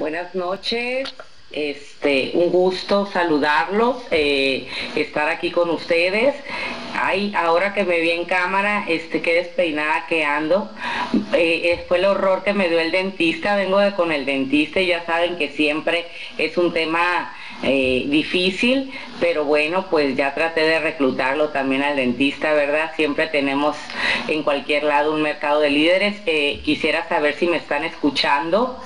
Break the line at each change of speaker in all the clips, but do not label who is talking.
Buenas noches, un gusto saludarlos, estar aquí con ustedes. Ay, ahora que me vi en cámara, qué despeinada que ando. Fue el horror que me dio el dentista. Vengo con el dentista y ya saben que siempre es un tema difícil, pero bueno, pues ya traté de reclutarlo también al dentista, ¿verdad? Siempre tenemos en cualquier lado un mercado de líderes. Quisiera saber si me están escuchando.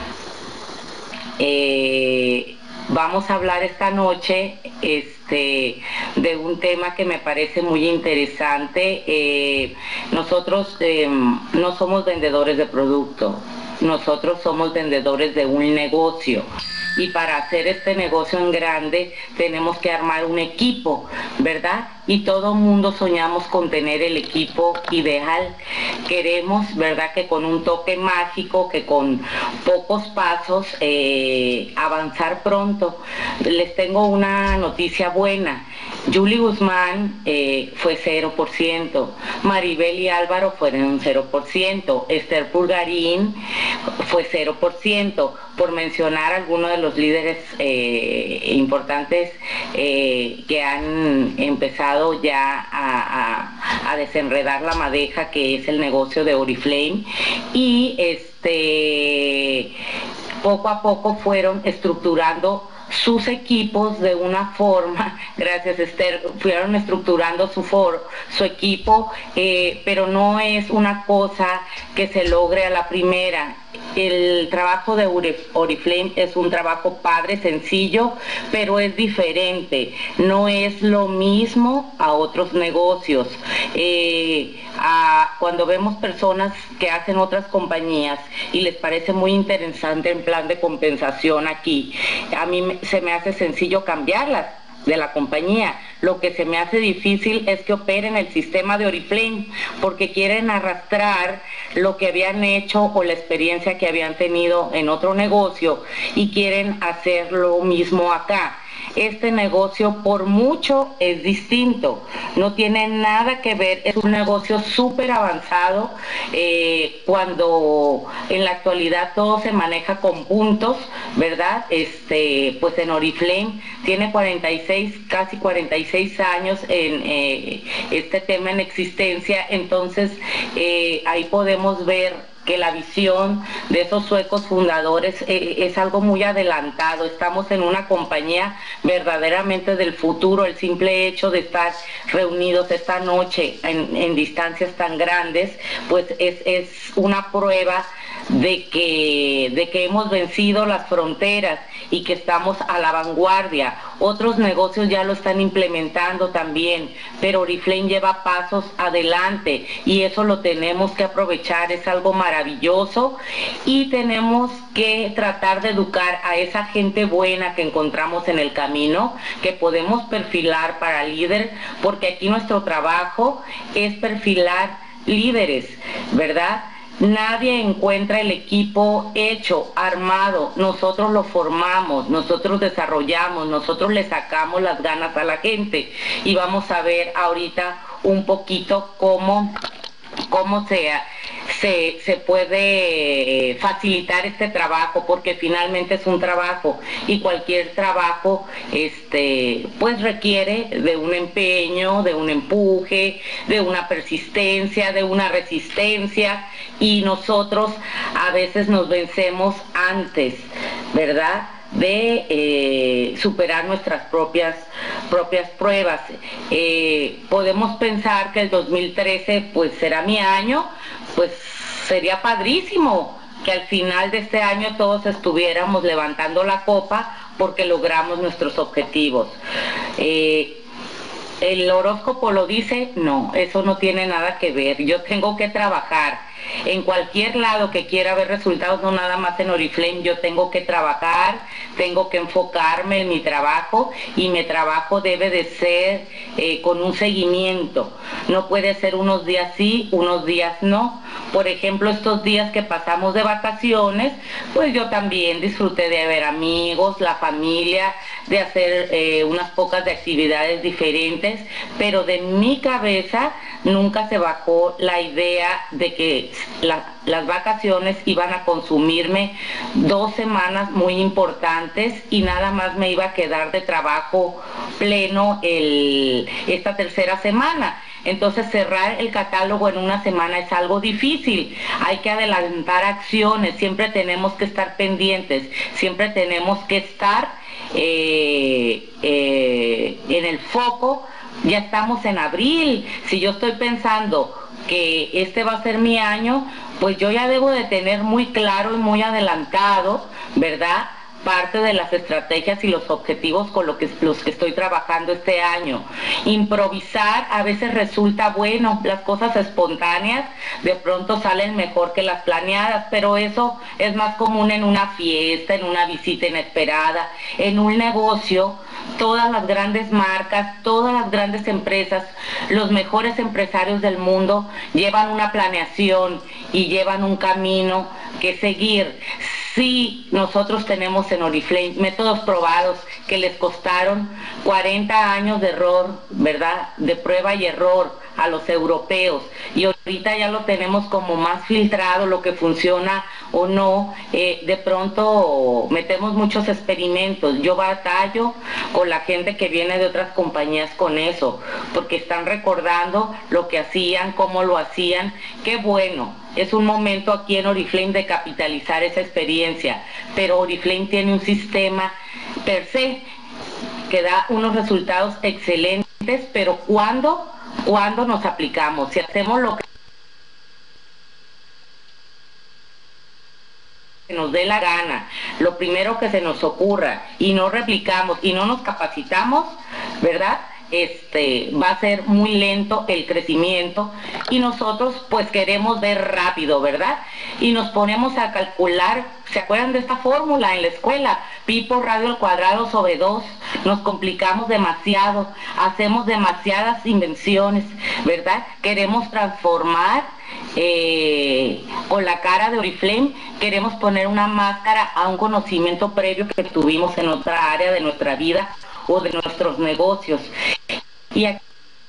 Vamos a hablar esta noche de un tema que me parece muy interesante. Nosotros no somos vendedores de producto, nosotros somos vendedores de un negocio. Y para hacer este negocio en grande tenemos que armar un equipo, ¿verdad? Y todo mundo soñamos con tener el equipo ideal. Queremos, ¿verdad?, que con un toque mágico, que con pocos pasos, avanzar pronto. Les tengo una noticia buena. Julie Guzmán fue 0%, Maribel y Álvaro fueron 0%, Esther Pulgarín fue 0%, por mencionar algunos de los líderes importantes que han empezado ya a desenredar la madeja que es el negocio de Oriflame. Y poco a poco fueron estructurando sus equipos de una forma, gracias Esther, fueron estructurando su equipo, pero no es una cosa que se logre a la primera. El trabajo de Oriflame es un trabajo padre, sencillo, pero es diferente, no es lo mismo a otros negocios. Cuando vemos personas que hacen otras compañías y les parece muy interesante el plan de compensación aquí, a mí se me hace sencillo cambiarlas de la compañía. Lo que se me hace difícil es que operen el sistema de Oriflame, porque quieren arrastrar lo que habían hecho o la experiencia que habían tenido en otro negocio y quieren hacer lo mismo acá. Este negocio por mucho es distinto, no tiene nada que ver, es un negocio súper avanzado, cuando en la actualidad todo se maneja con puntos, ¿verdad? Pues en Oriflame tiene 46, casi 46 años en este tema en existencia, entonces ahí podemos ver que la visión de esos suecos fundadores es algo muy adelantado. Estamos en una compañía verdaderamente del futuro. El simple hecho de estar reunidos esta noche en distancias tan grandes, pues es una prueba de que hemos vencido las fronteras y que estamos a la vanguardia. Otros negocios ya lo están implementando también, pero Oriflame lleva pasos adelante y eso lo tenemos que aprovechar, es algo maravilloso y tenemos que tratar de educar a esa gente buena que encontramos en el camino, que podemos perfilar para líder, porque aquí nuestro trabajo es perfilar líderes, ¿verdad? Nadie encuentra el equipo hecho, armado, nosotros lo formamos, nosotros desarrollamos, nosotros le sacamos las ganas a la gente y vamos a ver ahorita un poquito cómo se puede facilitar este trabajo, porque finalmente es un trabajo y cualquier trabajo pues requiere de un empeño, de un empuje, de una persistencia, de una resistencia, y nosotros a veces nos vencemos antes, ¿verdad?, de superar nuestras propias pruebas. Podemos pensar que el 2013 pues será mi año, pues sería padrísimo que al final de este año todos estuviéramos levantando la copa porque logramos nuestros objetivos. ¿El horóscopo lo dice? No, eso no tiene nada que ver. Yo tengo que trabajar. En cualquier lado que quiera ver resultados, no nada más en Oriflame, yo tengo que trabajar, tengo que enfocarme en mi trabajo, y mi trabajo debe de ser con un seguimiento. No puede ser unos días sí, unos días no. Por ejemplo, estos días que pasamos de vacaciones, pues yo también disfruté de ver amigos, la familia, de hacer unas pocas de actividades diferentes, pero de mi cabeza nunca se bajó la idea de que las vacaciones iban a consumirme 2 semanas muy importantes y nada más me iba a quedar de trabajo pleno esta tercera semana. Entonces cerrar el catálogo en una semana es algo difícil, hay que adelantar acciones, siempre tenemos que estar pendientes, siempre tenemos que estar en el foco. Ya estamos en abril, si yo estoy pensando que este va a ser mi año, pues yo ya debo de tener muy claro y muy adelantado, ¿verdad?, parte de las estrategias y los objetivos con los que estoy trabajando este año. Improvisar a veces resulta bueno, las cosas espontáneas de pronto salen mejor que las planeadas, pero eso es más común en una fiesta, en una visita inesperada, en un negocio. Todas las grandes marcas, todas las grandes empresas, los mejores empresarios del mundo llevan una planeación y llevan un camino que seguir. Sí, nosotros tenemos en Oriflame métodos probados que les costaron 40 años de error, ¿verdad?, de prueba y error a los europeos, y ahorita ya lo tenemos como más filtrado, lo que funciona o no. De pronto metemos muchos experimentos. Yo batallo con la gente que viene de otras compañías con eso, porque están recordando lo que hacían, cómo lo hacían. Qué bueno, es un momento aquí en Oriflame de capitalizar esa experiencia, pero Oriflame tiene un sistema per se que da unos resultados excelentes, pero cuando nos aplicamos, si hacemos lo que nos dé la gana, lo primero que se nos ocurra, y no replicamos y no nos capacitamos, ¿verdad?, va a ser muy lento el crecimiento, y nosotros pues queremos ver rápido, ¿verdad? Y nos ponemos a calcular. ¿Se acuerdan de esta fórmula en la escuela? Pi por radio al cuadrado sobre 2. Nos complicamos demasiado, hacemos demasiadas invenciones, ¿verdad? Queremos transformar con la cara de Oriflame, queremos poner una máscara a un conocimiento previo que tuvimos en otra área de nuestra vida o de nuestros negocios. Y aquí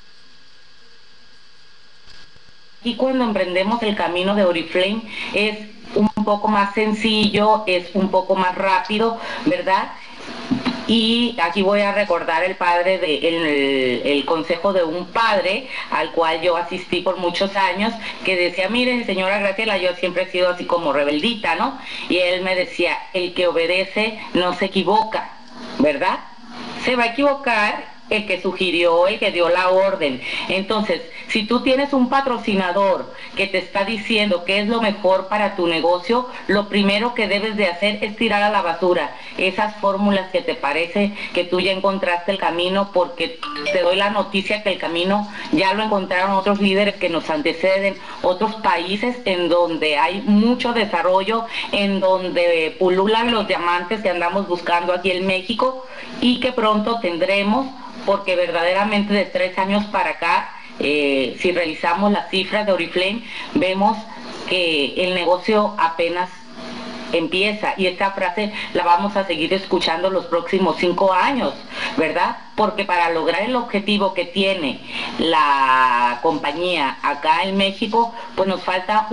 cuando emprendemos el camino de Oriflame es un poco más sencillo, es un poco más rápido, ¿verdad? Y aquí voy a recordar el consejo de un padre al cual yo asistí por muchos años, que decía: mire, señora Graciela, yo siempre he sido así como rebeldita, ¿no? Y él me decía: el que obedece no se equivoca, ¿verdad? Se va a equivocar el que sugirió, el que dio la orden. Entonces, si tú tienes un patrocinador que te está diciendo qué es lo mejor para tu negocio, lo primero que debes de hacer es tirar a la basura esas fórmulas que te parece que tú ya encontraste el camino, porque te doy la noticia que el camino ya lo encontraron otros líderes que nos anteceden, otros países en donde hay mucho desarrollo, en donde pululan los diamantes que andamos buscando aquí en México, y que pronto tendremos, porque verdaderamente de 3 años para acá, si revisamos las cifras de Oriflame, vemos que el negocio apenas empieza, y esta frase la vamos a seguir escuchando los próximos 5 años, ¿verdad? Porque para lograr el objetivo que tiene la compañía acá en México, pues nos falta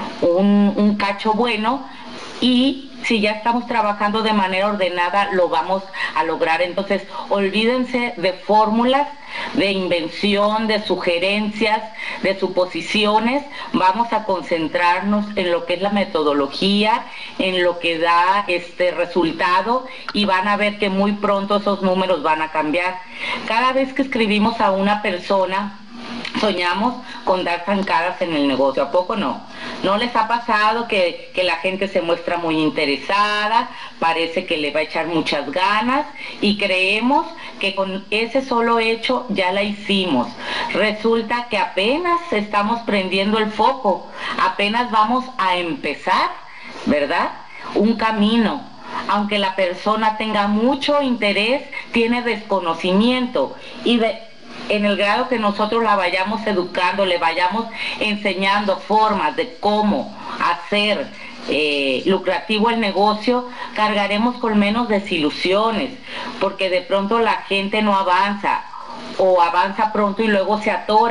un cacho bueno, y si ya estamos trabajando de manera ordenada, lo vamos a lograr. Entonces, olvídense de fórmulas, de invención, de sugerencias, de suposiciones. Vamos a concentrarnos en lo que es la metodología, en lo que da resultado, y van a ver que muy pronto esos números van a cambiar. Cada vez que escribimos a una persona, soñamos con dar zancadas en el negocio, ¿a poco no? ¿No les ha pasado que la gente se muestra muy interesada, parece que le va a echar muchas ganas, y creemos que con ese solo hecho ya la hicimos? Resulta que apenas estamos prendiendo el foco, apenas vamos a empezar, ¿verdad?, un camino. Aunque la persona tenga mucho interés, tiene desconocimiento, y en el grado que nosotros la vayamos educando, le vayamos enseñando formas de cómo hacer lucrativo el negocio, cargaremos con menos desilusiones, porque de pronto la gente no avanza, o avanza pronto y luego se atora.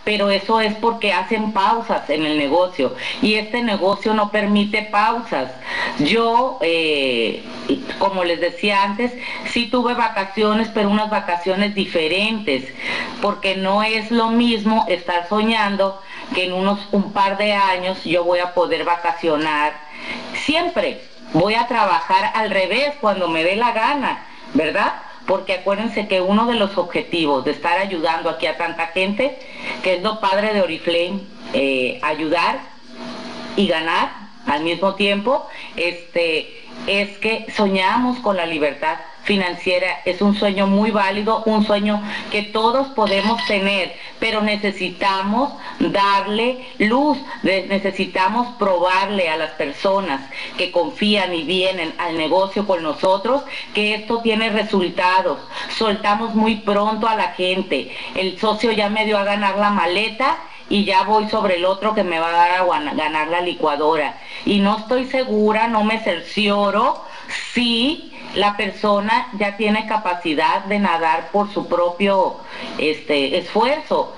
pero eso es porque hacen pausas en el negocio y este negocio no permite pausas. Yo, como les decía antes, sí tuve vacaciones, pero unas vacaciones diferentes, porque no es lo mismo estar soñando que en un par de años yo voy a poder vacacionar siempre. Voy a trabajar al revés cuando me dé la gana, ¿verdad? Porque acuérdense que uno de los objetivos de estar ayudando aquí a tanta gente, que es lo padre de Oriflame, ayudar y ganar al mismo tiempo, es que soñamos con la libertad financiera. Es un sueño muy válido, un sueño que todos podemos tener, pero necesitamos darle luz, necesitamos probarle a las personas que confían y vienen al negocio con nosotros que esto tiene resultados. Soltamos muy pronto a la gente, el socio ya me dio a ganar la maleta y ya voy sobre el otro que me va a dar a ganar la licuadora. Y no estoy segura, no me cercioro si la persona ya tiene capacidad de nadar por su propio esfuerzo.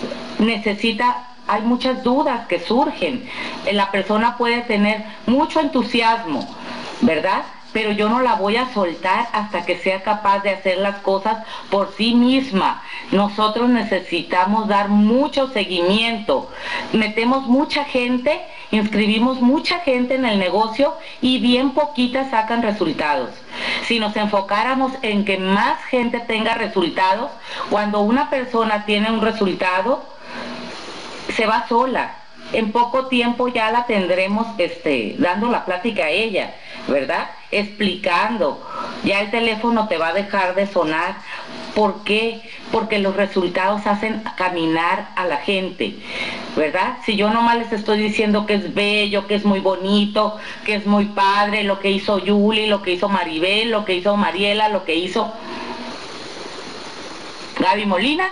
Hay muchas dudas que surgen. La persona puede tener mucho entusiasmo, ¿verdad? Pero yo no la voy a soltar hasta que sea capaz de hacer las cosas por sí misma. Nosotros necesitamos dar mucho seguimiento. Metemos mucha gente, inscribimos mucha gente en el negocio y bien poquitas sacan resultados. Si nos enfocáramos en que más gente tenga resultados, cuando una persona tiene un resultado, se va sola. En poco tiempo ya la tendremos dando la plática a ella, ¿verdad? Explicando. Ya el teléfono te va a dejar de sonar. ¿Por qué? Porque los resultados hacen caminar a la gente, ¿verdad? Si yo nomás les estoy diciendo que es bello, que es muy bonito, que es muy padre, lo que hizo Yuli, lo que hizo Maribel, lo que hizo Mariela, lo que hizo Gaby Molina,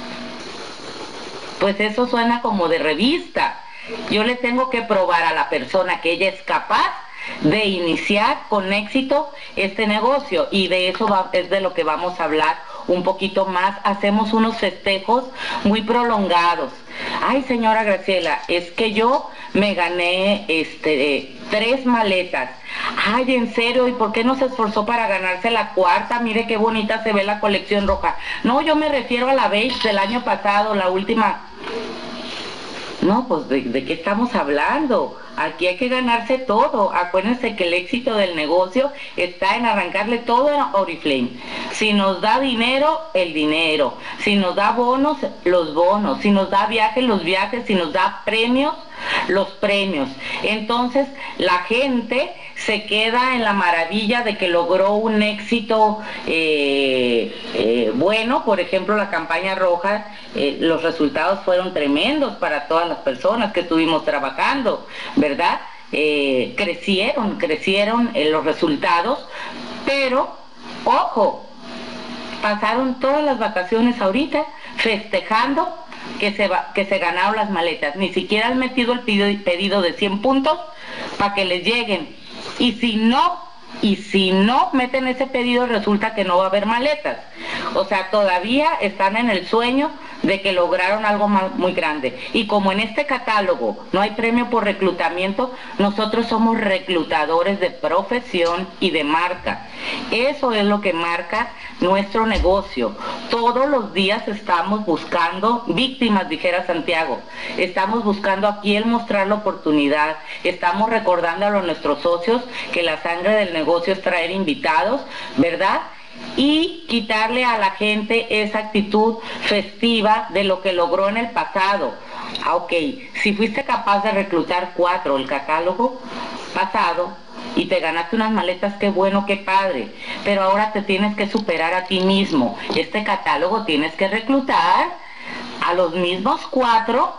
pues eso suena como de revista. Yo le tengo que probar a la persona que ella es capaz de iniciar con éxito este negocio, y de eso es de lo que vamos a hablar un poquito más. Hacemos unos festejos muy prolongados. Ay, señora Graciela, es que yo me gané 3 maletas. Ay, en serio, ¿y por qué no se esforzó para ganarse la cuarta? Mire qué bonita se ve la colección roja. No, yo me refiero a la beige del año pasado, la última. No, pues ¿de qué estamos hablando? Aquí hay que ganarse todo. Acuérdense que el éxito del negocio está en arrancarle todo a Oriflame. Si nos da dinero, el dinero. Si nos da bonos, los bonos. Si nos da viajes, los viajes. Si nos da premios, los premios. Entonces la gente se queda en la maravilla de que logró un éxito bueno. Por ejemplo, la campaña roja, los resultados fueron tremendos para todas las personas que estuvimos trabajando, ¿verdad? Crecieron los resultados, pero ojo, pasaron todas las vacaciones ahorita festejando que se ganaron las maletas. Ni siquiera han metido el pedido de 100 puntos para que les lleguen. Y si no meten ese pedido, resulta que no va a haber maletas. O sea, todavía están en el sueño de que lograron algo muy grande. Y como en este catálogo no hay premio por reclutamiento, nosotros somos reclutadores de profesión y de marca. Eso es lo que marca nuestro negocio. Todos los días estamos buscando víctimas, dijera Santiago. Estamos buscando a quién mostrar la oportunidad. Estamos recordando a nuestros socios que la sangre del negocio es traer invitados, ¿verdad? Y quitarle a la gente esa actitud festiva de lo que logró en el pasado. Ok, si fuiste capaz de reclutar 4 el catálogo pasado y te ganaste unas maletas, qué bueno, qué padre, pero ahora te tienes que superar a ti mismo. Este catálogo tienes que reclutar a los mismos 4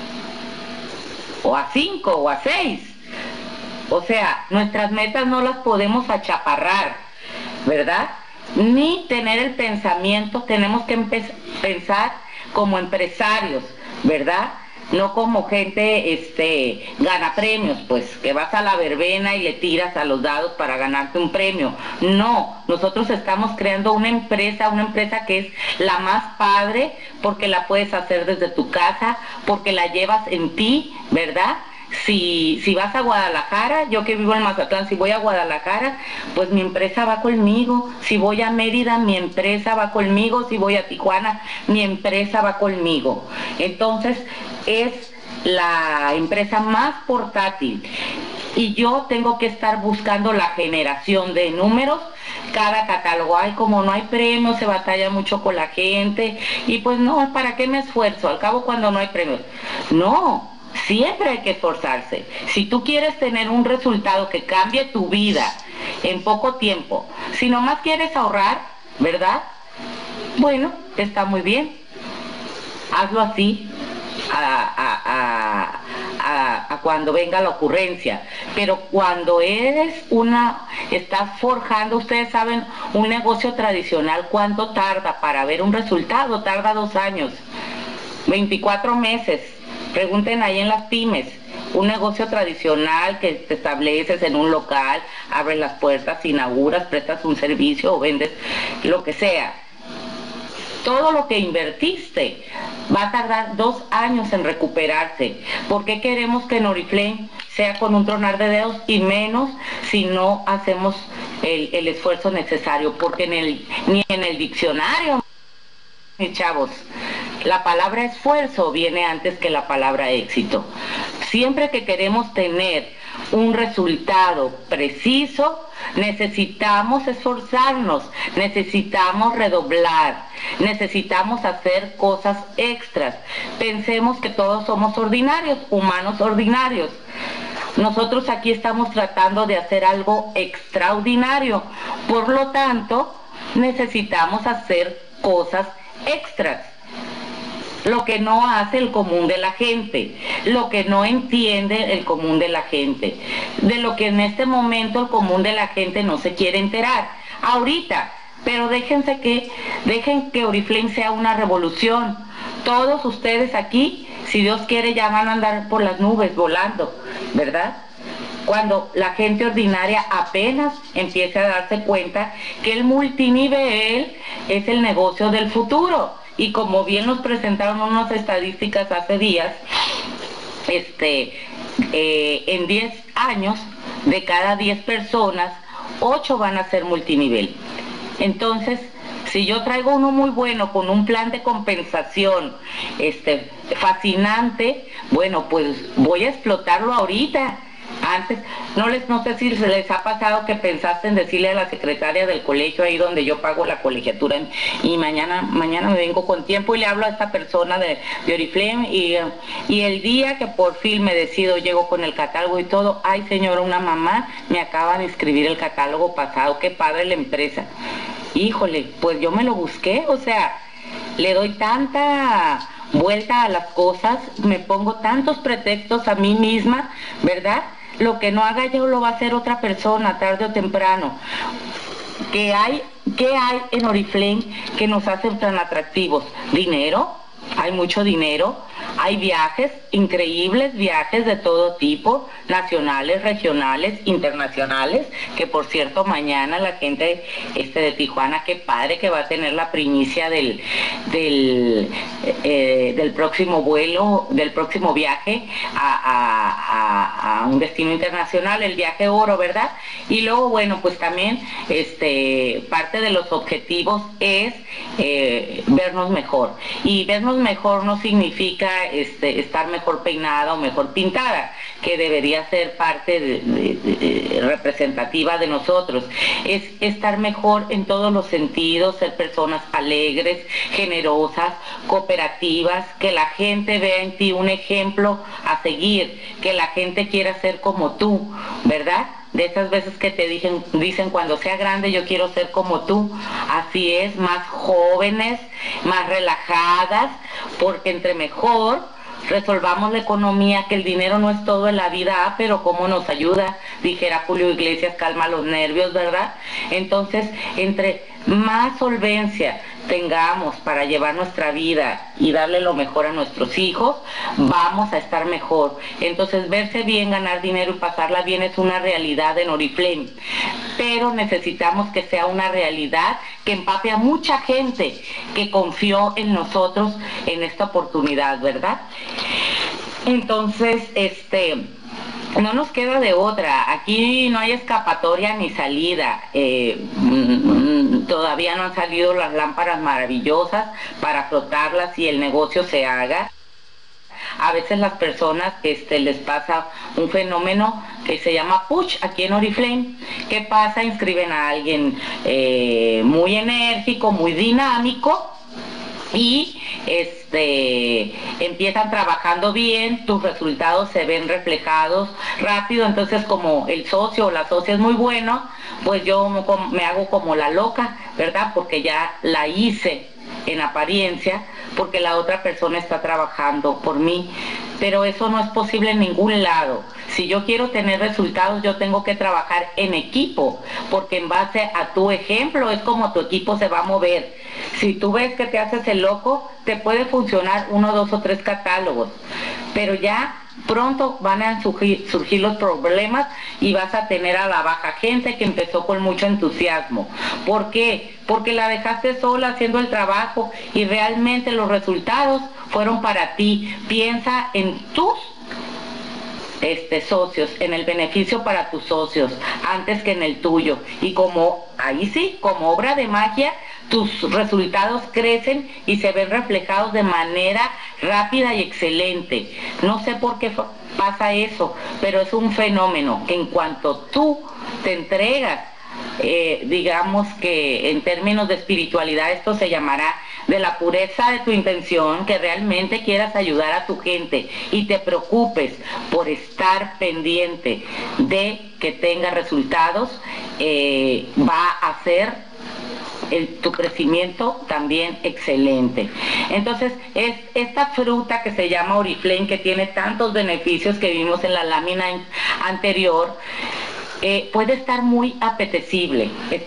o a 5 o a 6. O sea, nuestras metas no las podemos achaparrar, ¿verdad? Ni tener el pensamiento, tenemos que pensar como empresarios, ¿verdad? no como gente gana premios, pues que vas a la verbena y le tiras a los dados para ganarte un premio. No, nosotros estamos creando una empresa que es la más padre porque la puedes hacer desde tu casa, porque la llevas en ti, ¿verdad? Si vas a Guadalajara, yo que vivo en Mazatlán, si voy a Guadalajara, pues mi empresa va conmigo. Si voy a Mérida, mi empresa va conmigo. Si voy a Tijuana, mi empresa va conmigo. Entonces, es la empresa más portátil. Y yo tengo que estar buscando la generación de números cada catálogo. Ay, como no hay premios, se batalla mucho con la gente. Y pues no, ¿para qué me esfuerzo? Al cabo, cuando no hay premios. No. Siempre hay que esforzarse. Si tú quieres tener un resultado que cambie tu vida en poco tiempo, si nomás quieres ahorrar, ¿verdad? Bueno, está muy bien. Hazlo así a cuando venga la ocurrencia. Pero cuando estás forjando, ustedes saben, un negocio tradicional, ¿cuánto tarda para ver un resultado? Tarda 2 años, 24 meses. Pregunten ahí en las pymes. Un negocio tradicional que te estableces en un local, abres las puertas, inauguras, prestas un servicio o vendes lo que sea. Todo lo que invertiste va a tardar 2 años en recuperarse. ¿Por qué queremos que en Oriflame sea con un tronar de dedos y menos si no hacemos el esfuerzo necesario? Porque ni en el diccionario, mis chavos, la palabra esfuerzo viene antes que la palabra éxito. Siempre que queremos tener un resultado preciso, necesitamos esforzarnos, necesitamos redoblar, necesitamos hacer cosas extras. Pensemos que todos somos ordinarios, humanos ordinarios. Nosotros aquí estamos tratando de hacer algo extraordinario. Por lo tanto, necesitamos hacer cosas extras. Lo que no hace el común de la gente, lo que no entiende el común de la gente, de lo que en este momento el común de la gente no se quiere enterar. Ahorita, pero dejen que Oriflame sea una revolución. Todos ustedes aquí, si Dios quiere, ya van a andar por las nubes volando, ¿verdad? Cuando la gente ordinaria apenas empiece a darse cuenta que el multinivel es el negocio del futuro. Y como bien nos presentaron unas estadísticas hace días, en 10 años, de cada 10 personas, 8 van a ser multinivel. Entonces, si yo traigo uno muy bueno con un plan de compensación fascinante, bueno, pues voy a explotarlo ahorita. Antes, no sé si les ha pasado que pensaste en decirle a la secretaria del colegio, ahí donde yo pago la colegiatura, y mañana me vengo con tiempo y le hablo a esta persona de Oriflame, y el día que por fin me decido, llego con el catálogo y todo, ay señora, una mamá me acaba de inscribir el catálogo pasado, qué padre la empresa. Híjole, pues yo me lo busqué, o sea, le doy tanta vuelta a las cosas, me pongo tantos pretextos a mí misma, ¿verdad? Lo que no haga yo lo va a hacer otra persona, tarde o temprano. ¿Qué hay en Oriflame que nos hace tan atractivos? ¿Dinero? Hay mucho dinero. Hay viajes, increíbles viajes de todo tipo, nacionales, regionales, internacionales, que por cierto mañana la gente de Tijuana, qué padre que va a tener la primicia del próximo vuelo, del próximo viaje a un destino internacional, el viaje oro, ¿verdad? Y luego, bueno, pues también parte de los objetivos es vernos mejor. Y vernos mejor no significa estar mejor peinada o mejor pintada, que debería ser parte representativa de nosotros. Es estar mejor en todos los sentidos, ser personas alegres, generosas, cooperativas, que la gente vea en ti un ejemplo a seguir, que la gente quiera ser como tú, ¿verdad? De esas veces que te dicen cuando sea grande yo quiero ser como tú. Así es, más jóvenes, más relajadas, porque entre mejor resolvamos la economía, que el dinero no es todo en la vida, pero cómo nos ayuda, dijera Julio Iglesias, calma los nervios, ¿verdad? Entonces, entre más solvencia tengamos para llevar nuestra vida y darle lo mejor a nuestros hijos, vamos a estar mejor. Entonces, verse bien, ganar dinero y pasarla bien es una realidad en Oriflame, pero necesitamos que sea una realidad que empape a mucha gente que confió en nosotros en esta oportunidad, ¿verdad? Entonces, no nos queda de otra. Aquí no hay escapatoria ni salida. Todavía no han salido las lámparas maravillosas para frotarlas y el negocio se haga. A veces las personas les pasa un fenómeno que se llama push aquí en Oriflame. ¿Qué pasa? Inscriben a alguien muy enérgico, muy dinámico, y empiezan trabajando bien, tus resultados se ven reflejados rápido. Entonces, como el socio o la socia es muy bueno, pues yo me hago como la loca, ¿verdad? Porque ya la hice en apariencia, porque la otra persona está trabajando por mí. Pero eso no es posible en ningún lado. Si yo quiero tener resultados, yo tengo que trabajar en equipo, porque en base a tu ejemplo es como tu equipo se va a mover. Si tú ves que te haces el loco, te puede funcionar 1, 2 o 3 catálogos, pero ya pronto van a surgir los problemas y vas a tener a la baja gente que empezó con mucho entusiasmo. ¿Por qué? Porque la dejaste sola haciendo el trabajo y realmente los resultados fueron para ti. Piensa en tus socios, en el beneficio para tus socios antes que en el tuyo, y como ahí sí, como obra de magia, tus resultados crecen y se ven reflejados de manera rápida y excelente. No sé por qué pasa eso, pero es un fenómeno que en cuanto tú te entregas, digamos que en términos de espiritualidad esto se llamará de la pureza de tu intención, que realmente quieras ayudar a tu gente y te preocupes por estar pendiente de que tenga resultados, va a ser tu crecimiento también excelente. Entonces, es esta fruta que se llama Oriflame, que tiene tantos beneficios que vimos en la lámina anterior, puede estar muy apetecible.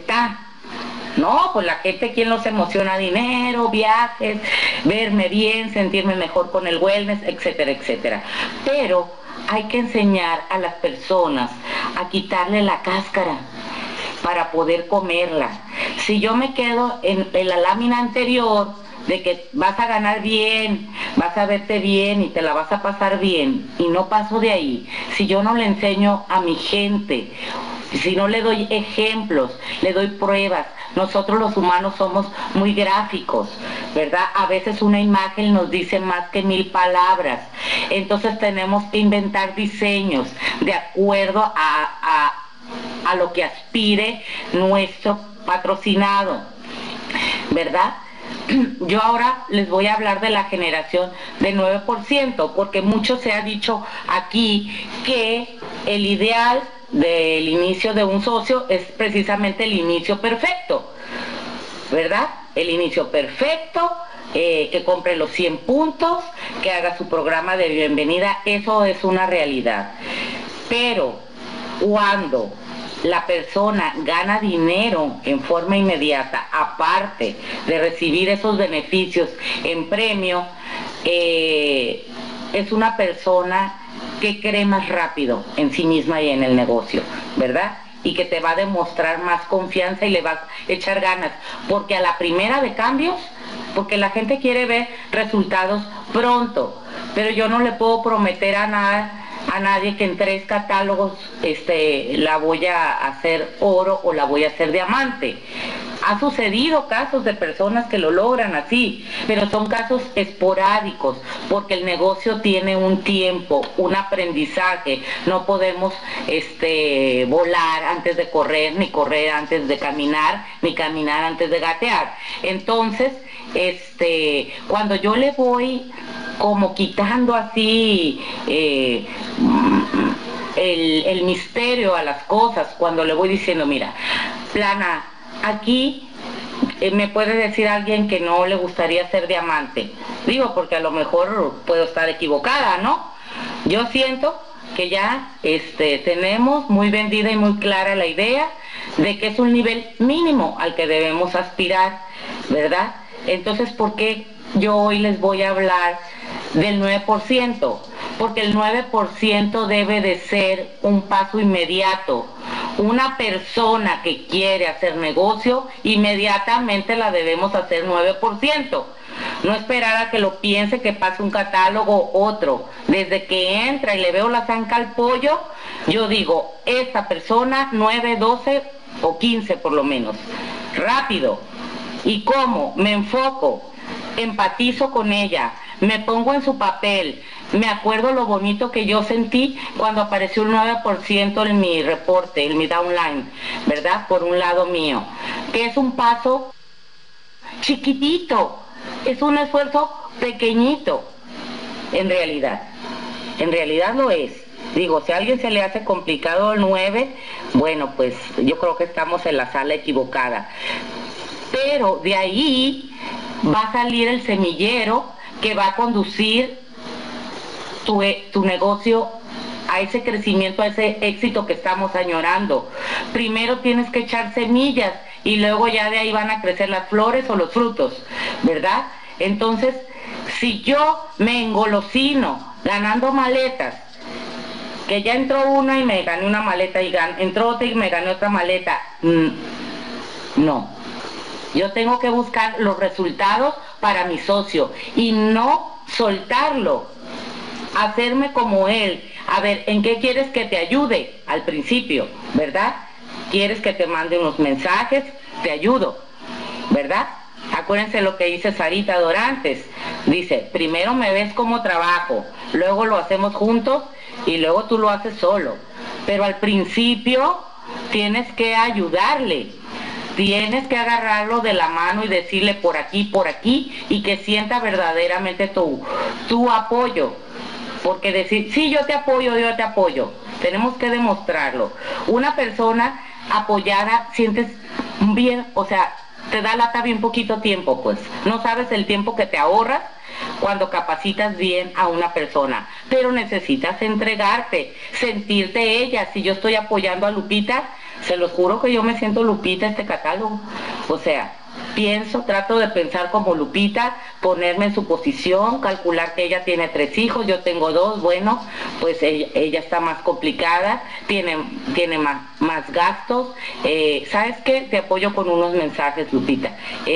No, pues la gente, ¿quién los emociona? Dinero, viajes, verme bien, sentirme mejor con el wellness, etcétera, etcétera. Pero hay que enseñar a las personas a quitarle la cáscara para poder comerla. Si yo me quedo en la lámina anterior de que vas a ganar bien, vas a verte bien y te la vas a pasar bien, y no paso de ahí, si yo no le enseño a mi gente, si no le doy ejemplos, le doy pruebas. Nosotros los humanos somos muy gráficos, ¿verdad? A veces una imagen nos dice más que 1000 palabras. Entonces tenemos que inventar diseños de acuerdo a lo que aspire nuestro patrocinado, ¿verdad? Yo ahora les voy a hablar de la generación del 9%, porque mucho se ha dicho aquí que el ideal del inicio de un socio es precisamente el inicio perfecto, ¿verdad? El inicio perfecto, que compre los 100 puntos, que haga su programa de bienvenida, eso es una realidad. Pero cuando la persona gana dinero en forma inmediata, aparte de recibir esos beneficios en premio, es una persona que cree más rápido en sí misma y en el negocio, ¿verdad? Y que te va a demostrar más confianza y le va a echar ganas, porque a la primera de cambios, porque la gente quiere ver resultados pronto, pero yo no le puedo prometer a nadie que en 3 catálogos la voy a hacer oro o la voy a hacer diamante. Ha sucedido casos de personas que lo logran así, pero son casos esporádicos, porque el negocio tiene un tiempo, un aprendizaje. No podemos volar antes de correr, ni correr antes de caminar, ni caminar antes de gatear. Entonces, cuando yo le voy como quitando así el misterio a las cosas, cuando le voy diciendo, mira, plana, aquí me puede decir alguien que no le gustaría ser diamante. Digo, porque a lo mejor puedo estar equivocada, ¿no? Yo siento que ya tenemos muy vendida y muy clara la idea de que es un nivel mínimo al que debemos aspirar, ¿verdad? Entonces, ¿por qué yo hoy les voy a hablar del 9%? Porque el 9% debe de ser un paso inmediato. Una persona que quiere hacer negocio, inmediatamente la debemos hacer 9%. No esperar a que lo piense, que pase un catálogo, otro. Desde que entra y le veo la zanca al pollo, yo digo, esta persona 9, 12 o 15 por lo menos. Rápido. ¿Y cómo? Me enfoco, empatizo con ella, me pongo en su papel, me acuerdo lo bonito que yo sentí cuando apareció un 9% en mi reporte, en mi downline, ¿verdad? Por un lado mío, que es un paso chiquitito, es un esfuerzo pequeñito, en realidad lo es. Digo, si a alguien se le hace complicado el 9, bueno, pues yo creo que estamos en la sala equivocada. Pero de ahí va a salir el semillero que va a conducir tu negocio a ese crecimiento, a ese éxito que estamos añorando. Primero tienes que echar semillas y luego ya de ahí van a crecer las flores o los frutos, ¿verdad? Entonces, si yo me engolosino ganando maletas, que ya entró una y me gané una maleta y entró otra y me gané otra maleta, no. Yo tengo que buscar los resultados para mi socio y no soltarlo, hacerme como él. A ver, ¿en qué quieres que te ayude? Al principio, ¿verdad? ¿Quieres que te mande unos mensajes? Te ayudo, ¿verdad? Acuérdense lo que dice Sarita Dorantes. Dice, primero me ves como trabajo, luego lo hacemos juntos y luego tú lo haces solo. Pero al principio tienes que ayudarle. Tienes que agarrarlo de la mano y decirle por aquí, y que sienta verdaderamente tu apoyo. Porque decir, sí, yo te apoyo, tenemos que demostrarlo. Una persona apoyada sientes bien, o sea, te da lata bien poquito tiempo, pues. No sabes el tiempo que te ahorras cuando capacitas bien a una persona, pero necesitas entregarte, sentirte ella. Si yo estoy apoyando a Lupita, se los juro que yo me siento Lupita este catálogo. O sea, trato de pensar como Lupita, ponerme en su posición, calcular que ella tiene 3 hijos, yo tengo 2, bueno, pues ella está más complicada, tiene más gastos. ¿Sabes qué? Te apoyo con unos mensajes, Lupita.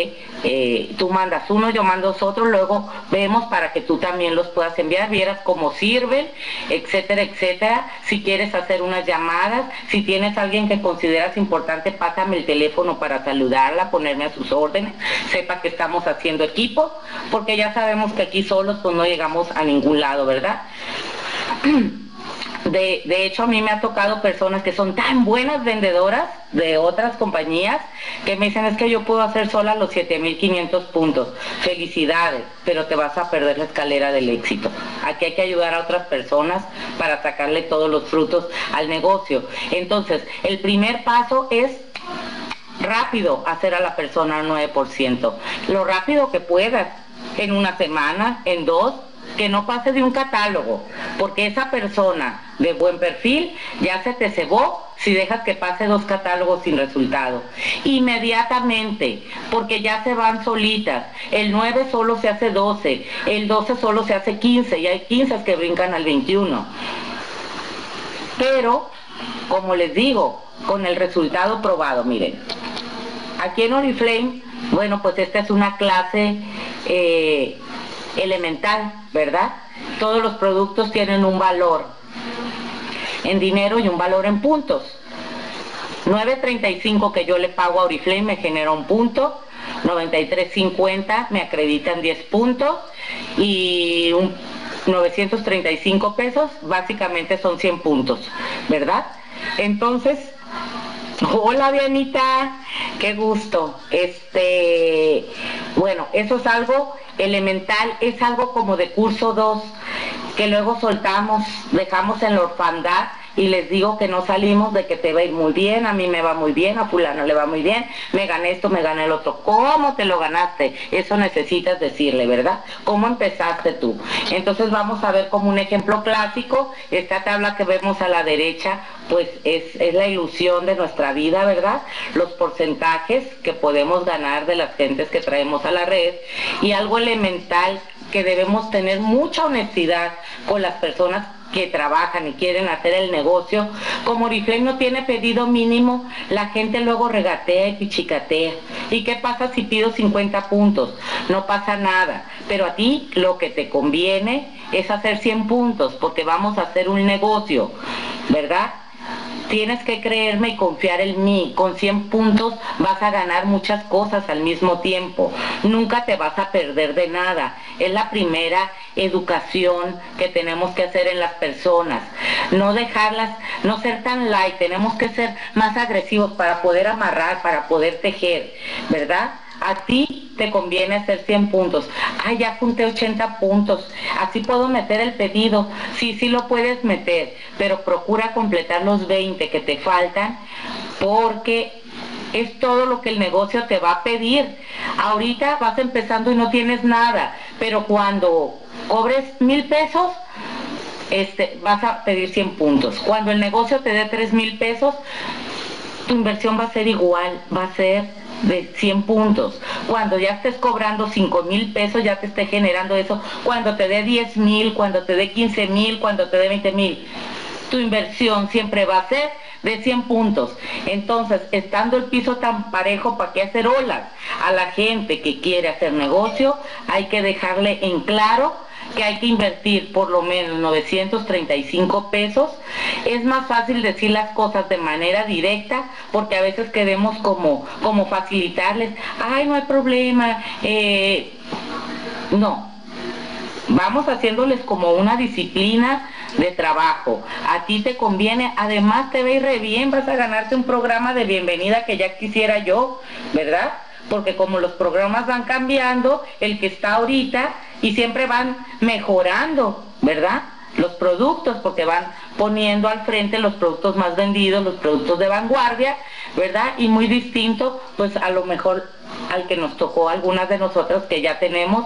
Tú mandas uno, yo mando otro, luego vemos para que tú también los puedas enviar, vieras cómo sirven, etcétera, etcétera. Si quieres hacer unas llamadas, si tienes a alguien que consideras importante, pásame el teléfono para saludarla, ponerme a sus órdenes, sepa que estamos haciendo equipo, porque ya sabemos que aquí solos pues no llegamos a ningún lado, ¿verdad? De hecho, a mí me ha tocado personas que son tan buenas vendedoras de otras compañías que me dicen, es que yo puedo hacer sola los 7,500 puntos. Felicidades, pero te vas a perder la escalera del éxito. Aquí hay que ayudar a otras personas para sacarle todos los frutos al negocio. Entonces, el primer paso es rápido hacer a la persona 9%. Lo rápido que puedas, en una semana, en 2, que no pase de un catálogo, porque esa persona de buen perfil ya se te cebó si dejas que pase 2 catálogos sin resultado. Inmediatamente, porque ya se van solitas. El 9 solo se hace 12, el 12 solo se hace 15, y hay 15 que brincan al 21. Pero, como les digo, con el resultado probado, miren. Aquí en Oriflame, bueno, pues esta es una clase elemental, ¿verdad? Todos los productos tienen un valor en dinero y un valor en puntos. 9.35 que yo le pago a Oriflame me genera un punto, 93.50 me acreditan 10 puntos y 935 pesos básicamente son 100 puntos, ¿verdad? Entonces, hola Dianita, qué gusto. Bueno, eso es algo elemental, es algo como de curso 2, que luego soltamos, dejamos en la orfandad y les digo que no salimos de que te va a ir muy bien, a mí me va muy bien, a fulano le va muy bien, me gané esto, me gané el otro. ¿Cómo te lo ganaste? Eso necesitas decirle, ¿verdad? ¿Cómo empezaste tú? Entonces vamos a ver como un ejemplo clásico, esta tabla que vemos a la derecha, pues es la ilusión de nuestra vida, ¿verdad? Los porcentajes que podemos ganar de las gentes que traemos a la red, y algo elemental que debemos tener mucha honestidad con las personas que trabajan y quieren hacer el negocio. Como Oriflame no tiene pedido mínimo, la gente luego regatea y pichicatea. ¿Y qué pasa si pido 50 puntos? No pasa nada, pero a ti lo que te conviene es hacer 100 puntos, porque vamos a hacer un negocio, ¿verdad? Tienes que creerme y confiar en mí. Con 100 puntos vas a ganar muchas cosas al mismo tiempo. Nunca te vas a perder de nada. Es la primera educación que tenemos que hacer en las personas. No dejarlas, no ser tan light. Tenemos que ser más agresivos para poder amarrar, para poder tejer, ¿verdad? A ti te conviene hacer 100 puntos. Ay, ya junté 80 puntos. Así puedo meter el pedido. Sí, sí lo puedes meter, pero procura completar los 20 que te faltan, porque es todo lo que el negocio te va a pedir. Ahorita vas empezando y no tienes nada, pero cuando cobres 1000 pesos, vas a pedir 100 puntos. Cuando el negocio te dé 3000 pesos, tu inversión va a ser igual, va a ser de 100 puntos. Cuando ya estés cobrando 5000 pesos, ya te esté generando eso. Cuando te dé 10,000, cuando te dé 15,000, cuando te dé 20,000, tu inversión siempre va a ser de 100 puntos. Entonces, estando el piso tan parejo, ¿para qué hacer olas? A la gente que quiere hacer negocio, hay que dejarle en claro que hay que invertir por lo menos 935 pesos. Es más fácil decir las cosas de manera directa, porque a veces queremos como facilitarles. Ay, no hay problema. No. Vamos haciéndoles como una disciplina de trabajo. A ti te conviene, además te va a ir re bien, vas a ganarte un programa de bienvenida que ya quisiera yo, ¿verdad? Porque como los programas van cambiando, el que está ahorita, y siempre van mejorando, ¿verdad? Los productos, porque van poniendo al frente los productos más vendidos, los productos de vanguardia, ¿verdad? Y muy distinto, pues a lo mejor al que nos tocó algunas de nosotras que ya tenemos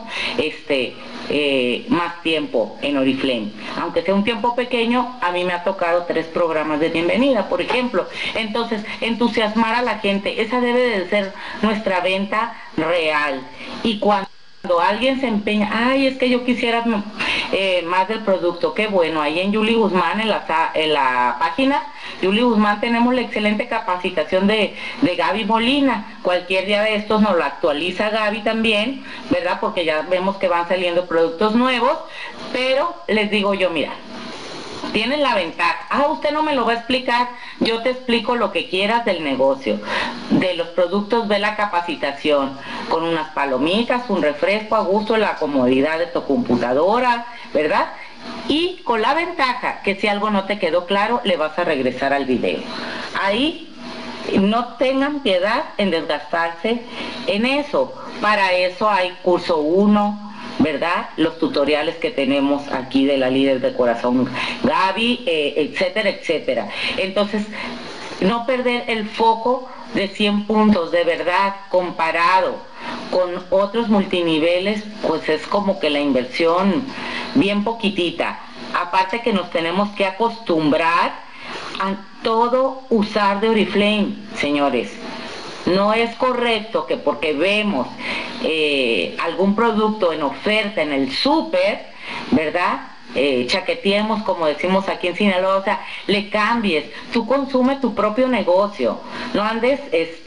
más tiempo en Oriflame. Aunque sea un tiempo pequeño, a mí me ha tocado 3 programas de bienvenida, por ejemplo. Entonces, entusiasmar a la gente, esa debe de ser nuestra venta real. Y cuando alguien se empeña, ay, es que yo quisiera más del producto, qué bueno, ahí en Yuli Guzmán, en la página Yuli Guzmán, tenemos la excelente capacitación de Gaby Molina. Cualquier día de estos nos lo actualiza Gaby también, ¿verdad? Porque ya vemos que van saliendo productos nuevos, pero les digo yo, mira, tienen la ventaja. Usted no me lo va a explicar, yo te explico lo que quieras del negocio, de los productos, de la capacitación, con unas palomitas, un refresco a gusto, la comodidad de tu computadora, ¿verdad? Y con la ventaja que si algo no te quedó claro, le vas a regresar al video. Ahí no tengan piedad en desgastarse en eso. Para eso hay curso 1, ¿verdad? Los tutoriales que tenemos aquí de la líder de corazón Gaby, etcétera, etcétera. Entonces, no perder el foco de 100 puntos, de verdad, comparado con otros multiniveles, pues es como que la inversión bien poquitita. Aparte que nos tenemos que acostumbrar a todo usar de Oriflame, señores. No es correcto que porque vemos algún producto en oferta en el súper, ¿verdad? Chaqueteemos, como decimos aquí en Sinaloa, o sea, le cambies. Tú consume tu propio negocio. No andes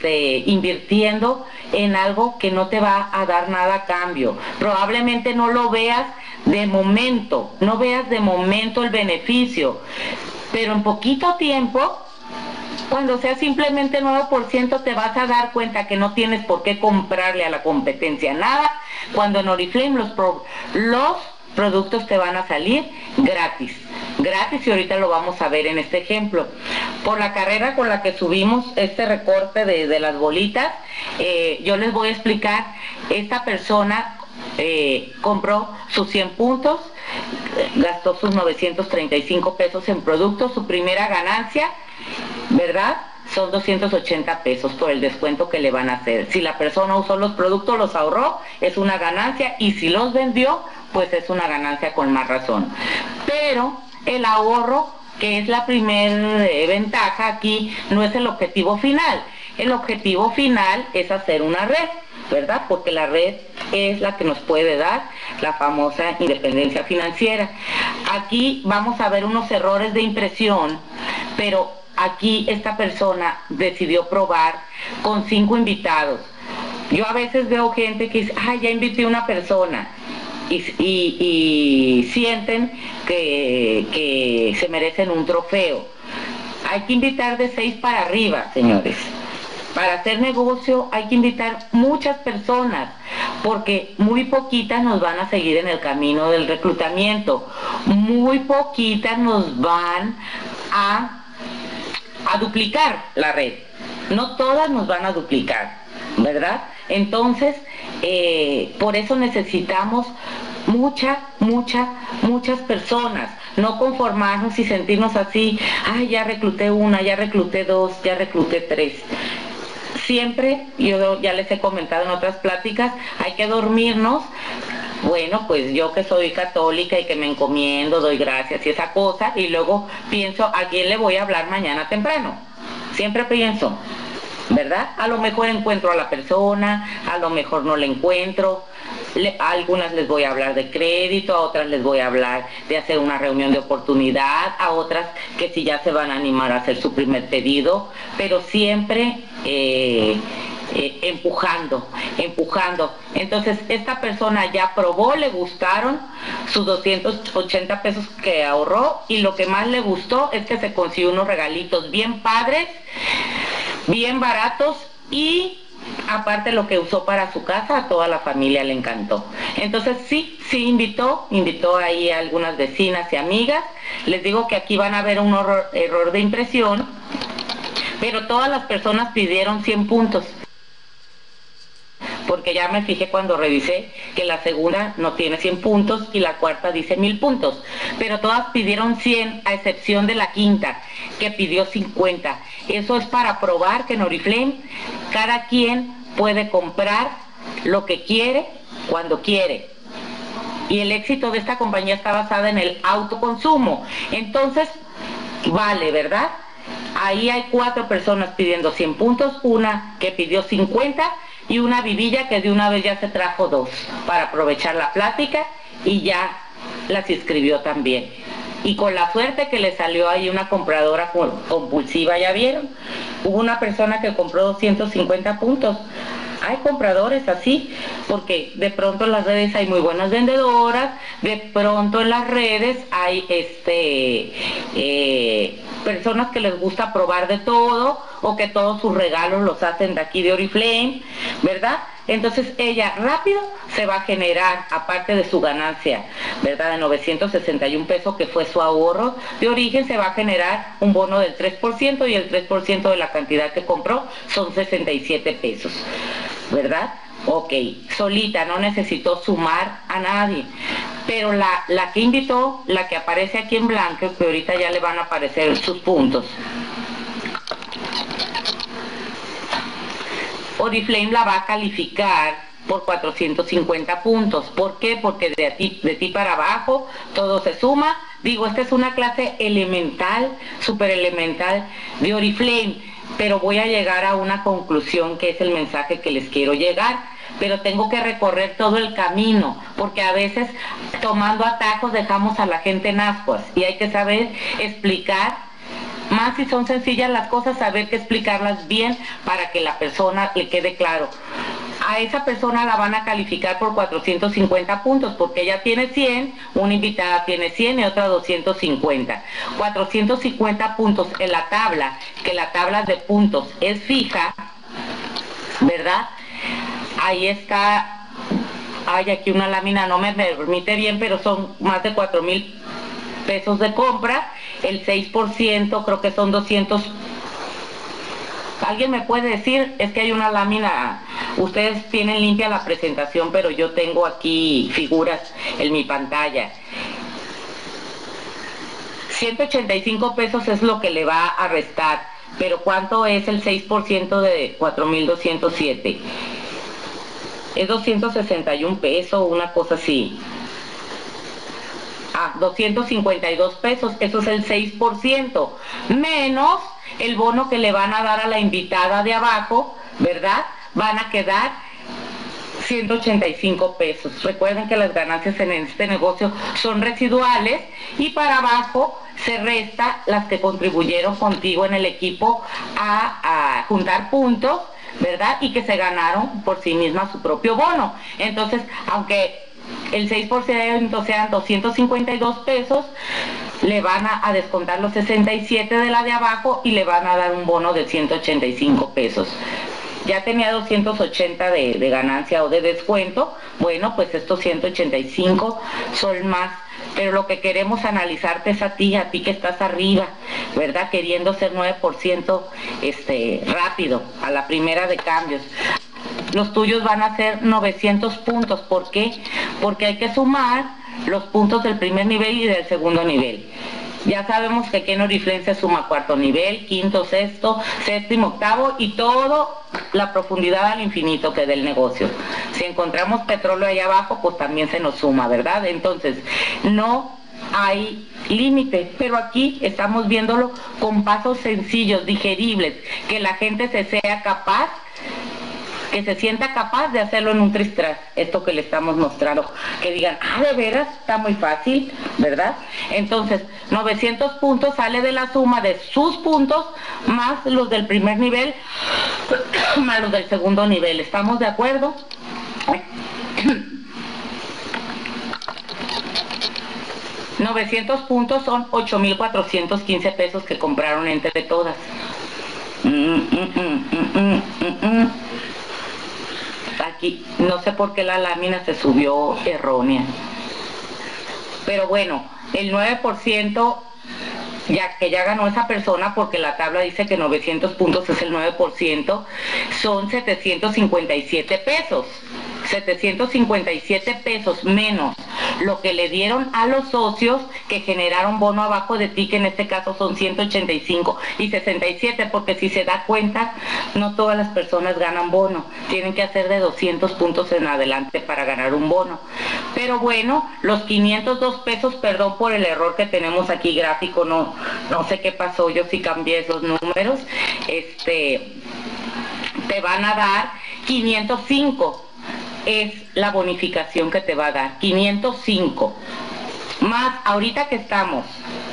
invirtiendo en algo que no te va a dar nada a cambio. Probablemente no lo veas de momento, no veas de momento el beneficio, pero en poquito tiempo, cuando sea simplemente 9%, te vas a dar cuenta que no tienes por qué comprarle a la competencia nada, cuando en Oriflame los productos te van a salir gratis, y ahorita lo vamos a ver en este ejemplo. Por la carrera con la que subimos este recorte de las bolitas, yo les voy a explicar. Esta persona compró sus 100 puntos, gastó sus 935 pesos en productos, su primera ganancia, ¿verdad? Son 280 pesos por el descuento que le van a hacer. Si la persona usó los productos, los ahorró, es una ganancia, y si los vendió, pues es una ganancia con más razón. Pero el ahorro, que es la primera ventaja aquí, no es el objetivo final. El objetivo final es hacer una red, ¿verdad? Porque la red es la que nos puede dar la famosa independencia financiera. Aquí vamos a ver unos errores de impresión, pero aquí esta persona decidió probar con 5 invitados. Yo a veces veo gente que dice, ay, ya invité a una persona, y sienten que se merecen un trofeo. Hay que invitar de 6 para arriba, señores. Para hacer negocio hay que invitar muchas personas, porque muy poquitas nos van a seguir en el camino del reclutamiento, muy poquitas nos van a duplicar la red, no todas nos van a duplicar, ¿verdad? Entonces, por eso necesitamos muchas personas, no conformarnos y sentirnos así, ay, ya recluté una, ya recluté 2, ya recluté 3. Siempre, yo ya les he comentado en otras pláticas, hay que dormirnos. Bueno, pues yo que soy católica y que me encomiendo, doy gracias y esa cosa, y luego pienso, ¿a quién le voy a hablar mañana temprano? Siempre pienso, ¿verdad? A lo mejor encuentro a la persona, a lo mejor no la encuentro. A algunas les voy a hablar de crédito, a otras les voy a hablar de hacer una reunión de oportunidad, a otras que si ya se van a animar a hacer su primer pedido, pero siempre empujando. Entonces esta persona ya probó, le gustaron sus 280 pesos que ahorró, y lo que más le gustó es que se consiguió unos regalitos bien padres, bien baratos, y aparte lo que usó para su casa, a toda la familia le encantó. Entonces sí invitó ahí a algunas vecinas y amigas. Les digo que aquí van a ver un error de impresión, pero todas las personas pidieron 100 puntos. Porque ya me fijé cuando revisé que la segunda no tiene 100 puntos y la cuarta dice 1000 puntos. Pero todas pidieron 100, a excepción de la quinta, que pidió 50. Eso es para probar que en Oriflame cada quien puede comprar lo que quiere, cuando quiere. Y el éxito de esta compañía está basada en el autoconsumo. Entonces, vale, ¿verdad? Ahí hay 4 personas pidiendo 100 puntos, una que pidió 50, y una vivilla que de una vez ya se trajo 2 para aprovechar la plática, y ya las inscribió también. Y con la suerte que le salió ahí una compradora compulsiva, ya vieron, hubo una persona que compró 250 puntos. Hay compradores así, porque de pronto en las redes hay muy buenas vendedoras, de pronto en las redes hay personas que les gusta probar de todo, o que todos sus regalos los hacen de aquí de Oriflame, ¿verdad? Entonces ella rápido se va a generar, aparte de su ganancia, ¿verdad?, de 961 pesos, que fue su ahorro de origen, se va a generar un bono del 3%, y el 3% de la cantidad que compró son 67 pesos, ¿verdad? Ok, solita, no necesitó sumar a nadie. Pero la que invitó, la que aparece aquí en blanco, que ahorita ya le van a aparecer sus puntos, Oriflame la va a calificar por 450 puntos. ¿Por qué? Porque de ti para abajo todo se suma. Digo, esta es una clase elemental, súper elemental de Oriflame, pero voy a llegar a una conclusión, que es el mensaje que les quiero llegar. Pero tengo que recorrer todo el camino, porque a veces tomando atajos dejamos a la gente en ascuas, y hay que saber explicar. Más si son sencillas las cosas, saber que explicarlas bien para que la persona le quede claro. A esa persona la van a calificar por 450 puntos, porque ella tiene 100, una invitada tiene 100 y otra 250. 450 puntos en la tabla, que la tabla de puntos es fija, ¿verdad? Ahí está. Hay aquí una lámina, no me permite bien, pero son más de 4,000 pesos de compra. El 6% creo que son 200. ¿Alguien me puede decir? Es que hay una lámina, ustedes tienen limpia la presentación, pero yo tengo aquí figuras en mi pantalla. 185 pesos es lo que le va a restar, pero ¿cuánto es el 6% de 4,207? Es 261 pesos, una cosa así. 252 pesos, eso es el 6%, menos el bono que le van a dar a la invitada de abajo, ¿verdad? Van a quedar 185 pesos. Recuerden que las ganancias en este negocio son residuales y para abajo se resta las que contribuyeron contigo en el equipo a juntar puntos, ¿verdad? Y que se ganaron por sí mismas su propio bono. Entonces, aunque el 6% sean 252 pesos, le van a descontar los 67 de la de abajo y le van a dar un bono de 185 pesos. Ya tenía 280 de ganancia o de descuento, bueno, pues estos 185 son más, pero lo que queremos analizarte es a ti que estás arriba, ¿verdad? Queriendo ser 9% rápido, a la primera de cambios. Los tuyos van a ser 900 puntos, ¿por qué? Porque hay que sumar los puntos del primer nivel y del segundo nivel. Ya sabemos que aquí en Oriflame se suma cuarto nivel, quinto, sexto, séptimo, octavo y todo la profundidad al infinito que del negocio. Si encontramos petróleo ahí abajo, pues también se nos suma, ¿verdad? Entonces, no hay límite, pero aquí estamos viéndolo con pasos sencillos, digeribles, que la gente se sea capaz, que se sienta capaz de hacerlo en un tristras, esto que le estamos mostrando, que digan, de veras, está muy fácil, ¿verdad? Entonces, 900 puntos sale de la suma de sus puntos, más los del primer nivel, más los del segundo nivel, ¿estamos de acuerdo? 900 puntos son 8,415 pesos que compraron entre todas. Aquí, no sé por qué la lámina se subió errónea. Pero bueno, el 9%, ya que ya ganó esa persona, porque la tabla dice que 900 puntos es el 9%, son 757 pesos. 757 pesos menos lo que le dieron a los socios que generaron bono abajo de ti, que en este caso son 185 y 67, porque si se da cuenta, no todas las personas ganan bono, tienen que hacer de 200 puntos en adelante para ganar un bono. Pero bueno, los 502 pesos, perdón por el error que tenemos aquí gráfico, no sé qué pasó, yo sí cambié esos números, te van a dar 505. Es la bonificación que te va a dar, 505, más ahorita que estamos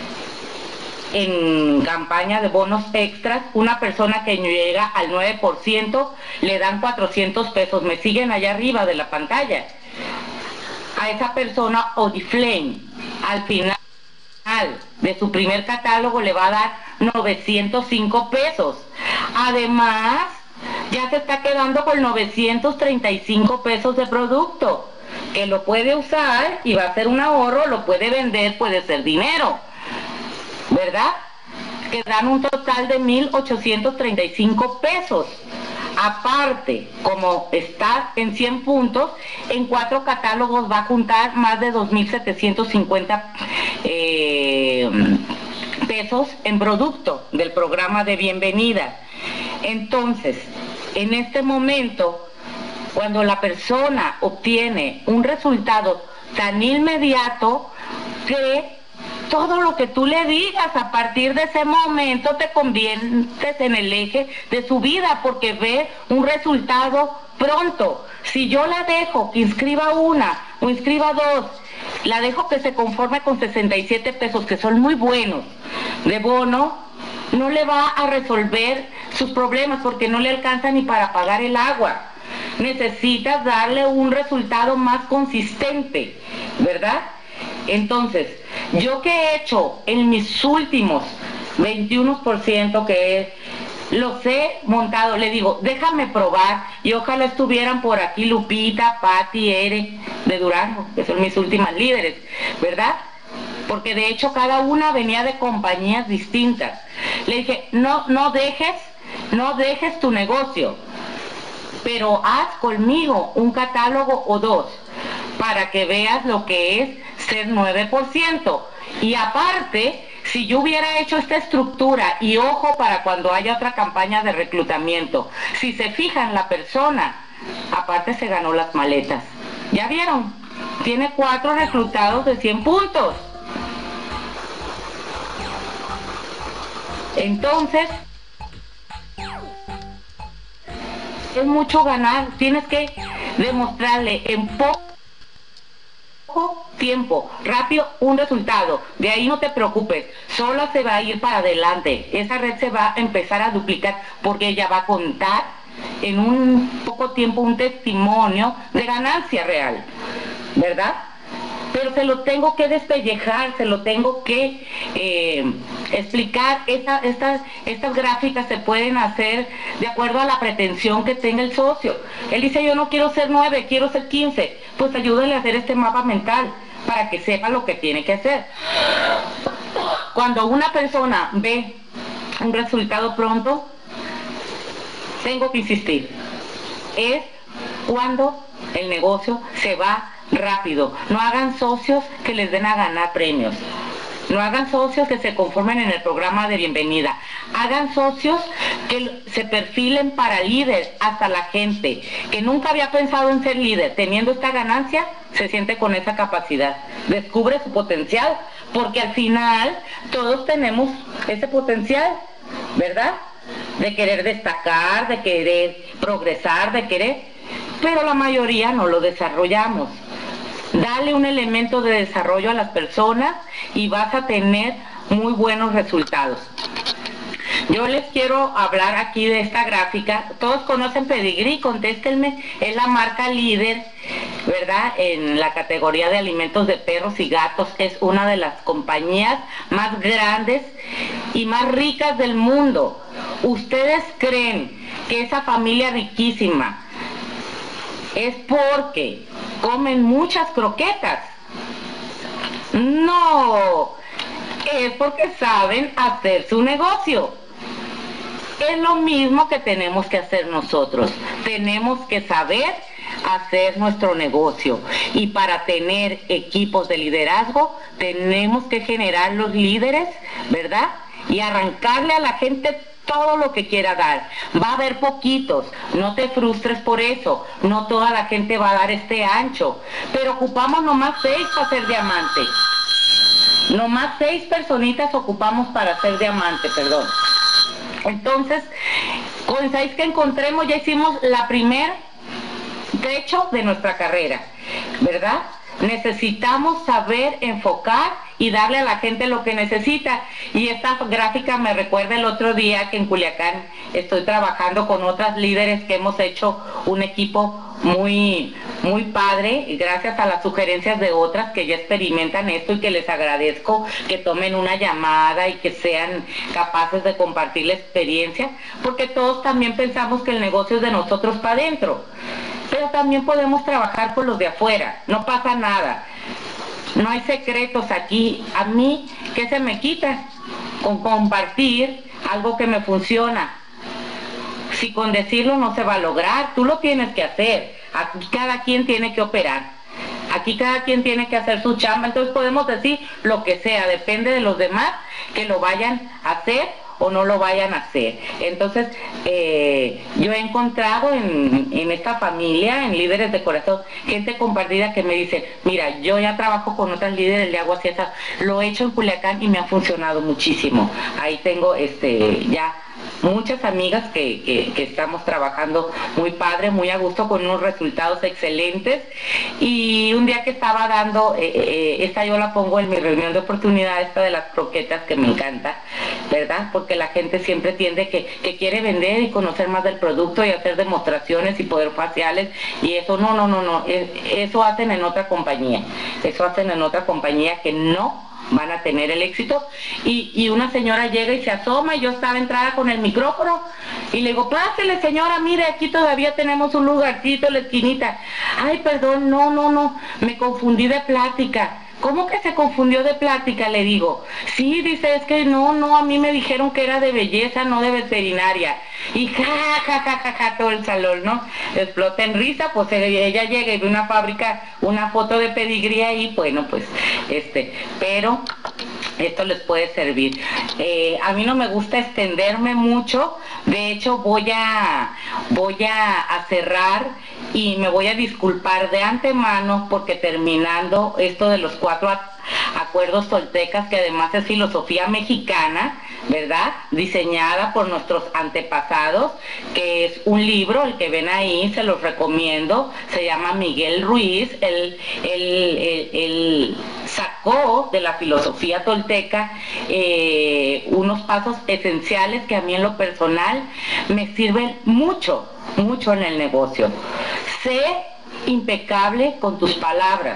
en campaña de bonos extras, una persona que llega al 9% le dan 400 pesos, me siguen allá arriba de la pantalla, a esa persona Oriflame al final de su primer catálogo le va a dar 905 pesos, además ya se está quedando con 935 pesos de producto, que lo puede usar y va a ser un ahorro, lo puede vender, puede ser dinero, ¿verdad? Que dan un total de 1,835 pesos. Aparte, como está en 100 puntos, en 4 catálogos va a juntar más de 2,750 pesos en producto del programa de bienvenida. Entonces, en este momento, cuando la persona obtiene un resultado tan inmediato, que todo lo que tú le digas a partir de ese momento te conviertes en el eje de su vida, porque ve un resultado pronto. Si yo la dejo que inscriba una o inscriba dos, la dejo que se conforme con 67 pesos, que son muy buenos, de bono, no le va a resolver sus problemas porque no le alcanza ni para pagar el agua. Necesitas darle un resultado más consistente, ¿verdad? Entonces, yo que he hecho en mis últimos 21% que los he montado, le digo, déjame probar, y ojalá estuvieran por aquí Lupita, Patti, Ere de Durango, que son mis últimas líderes, ¿verdad? Porque de hecho cada una venía de compañías distintas. Le dije, no dejes tu negocio, pero haz conmigo un catálogo o dos para que veas lo que es ser 9%. Y aparte, Si yo hubiera hecho esta estructura, y ojo para cuando haya otra campaña de reclutamiento, si se fijan, la persona, aparte se ganó las maletas. ¿Ya vieron? Tiene 4 reclutados de 100 puntos. Entonces, es mucho ganar. Tienes que demostrarle en poco tiempo, rápido, un resultado. De ahí no te preocupes, solo se va a ir para adelante. Esa red se va a empezar a duplicar porque ella va a contar en un poco tiempo un testimonio de ganancia real, ¿verdad? Pero se lo tengo que despellejar, se lo tengo que explicar. Estas gráficas se pueden hacer de acuerdo a la pretensión que tenga el socio. Él dice, yo no quiero ser 9, quiero ser 15. Pues ayúdale a hacer este mapa mental para que sepa lo que tiene que hacer. Cuando una persona ve un resultado pronto, tengo que insistir, es cuando el negocio se va rápido. No hagan socios que les den a ganar premios. No hagan socios que se conformen en el programa de bienvenida. Hagan socios que se perfilen para líder. Hasta la gente que nunca había pensado en ser líder, teniendo esta ganancia, se siente con esa capacidad. Descubre su potencial, porque al final todos tenemos ese potencial, ¿verdad? De querer destacar, de querer progresar, de querer, pero la mayoría no lo desarrollamos. Dale un elemento de desarrollo a las personas y vas a tener muy buenos resultados. Yo les quiero hablar aquí de esta gráfica. Todos conocen Pedigree, contéstenme. Es la marca líder, ¿verdad? En la categoría de alimentos de perros y gatos. Es una de las compañías más grandes y más ricas del mundo. ¿Ustedes creen que esa familia riquísima es porque comen muchas croquetas? No, es porque saben hacer su negocio. Es lo mismo que tenemos que hacer nosotros. Tenemos que saber hacer nuestro negocio. Y para tener equipos de liderazgo, tenemos que generar los líderes, ¿verdad? Y arrancarle a la gente todo lo que quiera dar. Va a haber poquitos, no te frustres por eso. No toda la gente va a dar este ancho. Pero ocupamos nomás 6 para ser diamante. Nomás 6 personitas ocupamos para ser diamante, perdón. Entonces, con 6 que encontremos ya hicimos la primer trecho de nuestra carrera, ¿verdad? Necesitamos saber enfocar y darle a la gente lo que necesita. Y esta gráfica me recuerda el otro día que en Culiacán estoy trabajando con otras líderes que hemos hecho un equipo muy padre, gracias a las sugerencias de otras que ya experimentan esto y que les agradezco que tomen una llamada y que sean capaces de compartir la experiencia, porque todos también pensamos que el negocio es de nosotros para adentro, pero también podemos trabajar con los de afuera, no pasa nada. No hay secretos aquí. A mí, ¿qué se me quita? Con compartir algo que me funciona. Si con decirlo no se va a lograr, tú lo tienes que hacer. Aquí cada quien tiene que operar. Aquí cada quien tiene que hacer su chamba. Entonces podemos decir lo que sea, depende de los demás que lo vayan a hacer o no lo vayan a hacer. Entonces, yo he encontrado en esta familia, en Líderes de Corazón, gente compartida que me dice, mira, yo ya trabajo con otras líderes de agua cieza, lo he hecho en Culiacán y me ha funcionado muchísimo. Ahí tengo ya muchas amigas que estamos trabajando muy padre, muy a gusto, con unos resultados excelentes. Y un día que estaba dando, esta yo la pongo en mi reunión de oportunidad, esta de las croquetas que me encanta, ¿verdad? Porque la gente siempre tiende que quiere vender y conocer más del producto y hacer demostraciones y poder faciales, y eso no, eso hacen en otra compañía, que no van a tener el éxito. Y una señora llega y se asoma, y yo estaba entrada con el micrófono y le digo, pásele señora, mire, aquí todavía tenemos un lugarcito en la esquinita. Ay, perdón, no, me confundí de plática. ¿Cómo que se confundió de plática? Le digo. Sí, dice, es que no, a mí me dijeron que era de belleza, no de veterinaria. Y ja, todo el salón, ¿no? Explota en risa, pues ella llega y ve una fábrica, una foto de Pedigree ahí, bueno, pues, pero esto les puede servir. A mí no me gusta extenderme mucho, de hecho voy a cerrar y me voy a disculpar de antemano porque terminando esto de los 4 acuerdos toltecas, que además es filosofía mexicana, ¿verdad? Diseñada por nuestros antepasados, que es un libro, el que ven ahí, se los recomiendo, se llama Miguel Ruiz, él sacó de la filosofía tolteca unos pasos esenciales que a mí en lo personal me sirven mucho, mucho en el negocio. Sé impecable con tus palabras.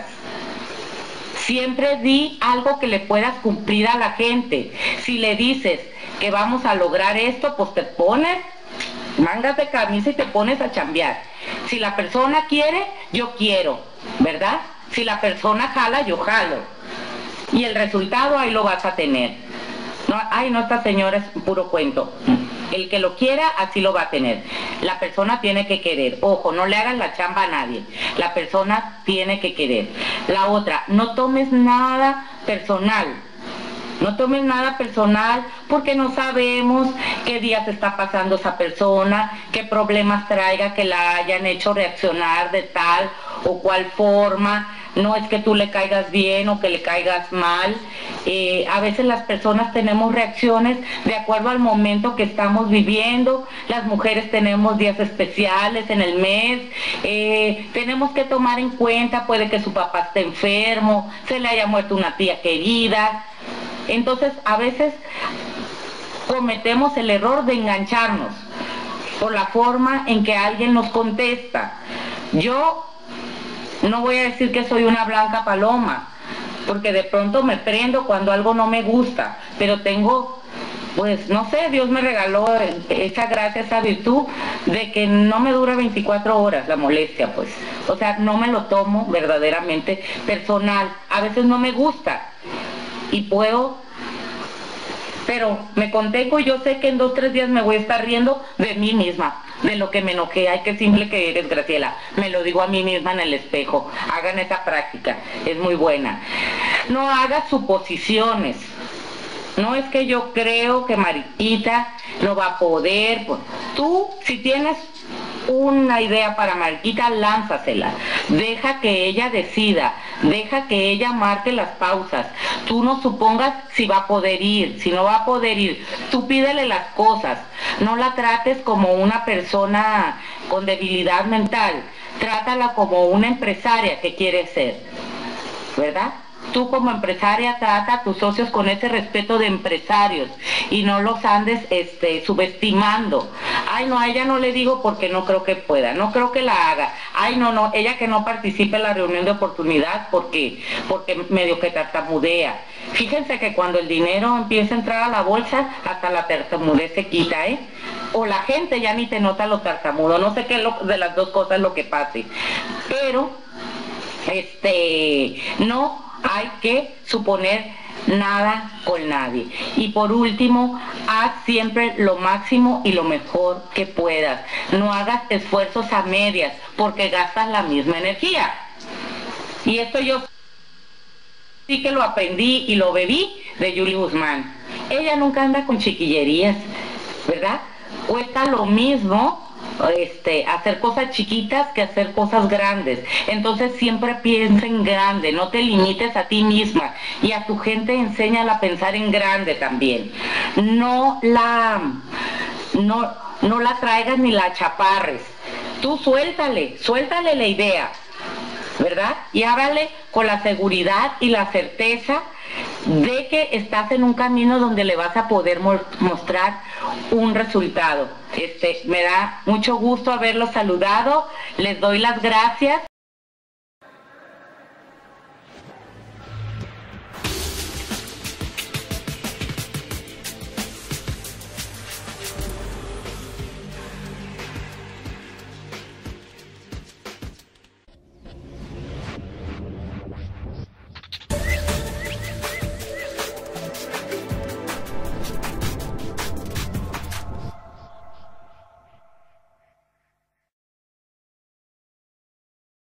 Siempre di algo que le puedas cumplir a la gente. Si le dices que vamos a lograr esto, pues te pones mangas de camisa y te pones a chambear. Si la persona quiere, yo quiero, ¿verdad? Si la persona jala, yo jalo. Y el resultado ahí lo vas a tener. No, ay, no, esta señora es un puro cuento. El que lo quiera, así lo va a tener. La persona tiene que querer. Ojo, no le hagan la chamba a nadie. La persona tiene que querer. La otra, no tomes nada personal. No tomes nada personal porque no sabemos qué días está pasando esa persona, qué problemas traiga que la hayan hecho reaccionar de tal o cual forma. No es que tú le caigas bien o que le caigas mal. A veces las personas tenemos reacciones de acuerdo al momento que estamos viviendo. Las mujeres tenemos días especiales en el mes. Tenemos que tomar en cuenta, puede que su papá esté enfermo, se le haya muerto una tía querida. Entonces, a veces cometemos el error de engancharnos por la forma en que alguien nos contesta. Yo no voy a decir que soy una blanca paloma, porque de pronto me prendo cuando algo no me gusta, pero tengo, pues no sé, Dios me regaló esa gracia, esa virtud de que no me dura 24 horas la molestia, pues. O sea, no me lo tomo verdaderamente personal. A veces no me gusta y puedo, pero me contengo y yo sé que en 2 o 3 días me voy a estar riendo de mí misma, de lo que me enojé. Ay, qué simple que eres, Graciela. Me lo digo a mí misma en el espejo. Hagan esa práctica, es muy buena. No hagas suposiciones. No es que yo creo que Mariquita no va a poder. Tú, si tienes una idea para Mariquita, lánzasela. Deja que ella decida, deja que ella marque las pausas. Tú no supongas si va a poder ir, si no va a poder ir. Tú pídele las cosas. No la trates como una persona con debilidad mental. Trátala como una empresaria que quiere ser, ¿verdad? Tú como empresaria trata a tus socios con ese respeto de empresarios y no los andes subestimando. Ay, no, a ella no le digo porque no creo que pueda, no creo que la haga. Ay, no, ella que no participe en la reunión de oportunidad porque medio que tartamudea. Fíjense que cuando el dinero empieza a entrar a la bolsa, hasta la tartamudez se quita, ¿eh? O la gente ya ni te nota lo tartamudo. No sé qué de las dos cosas es lo que pase. Pero, no hay que suponer nada con nadie. Y por último, haz siempre lo máximo y lo mejor que puedas. No hagas esfuerzos a medias porque gastas la misma energía. Y esto yo sí que lo aprendí y lo bebí de Julie Guzmán. Ella nunca anda con chiquillerías, ¿verdad? Cuesta lo mismo hacer cosas chiquitas que hacer cosas grandes. Entonces siempre piensa en grande, no te limites a ti misma y a tu gente enséñala a pensar en grande también. No la traigas ni la chaparres. Tú suéltale la idea, ¿verdad? Y háblale con la seguridad y la certeza de que estás en un camino donde le vas a poder mostrar un resultado. Me da mucho gusto haberlos saludado, les doy las gracias